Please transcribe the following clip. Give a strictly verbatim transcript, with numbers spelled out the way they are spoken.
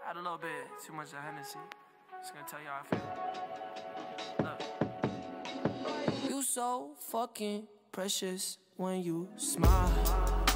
Had a little bit too much of Hennessy. Just gonna tell you how I feel. Look. You so fucking precious when you smile.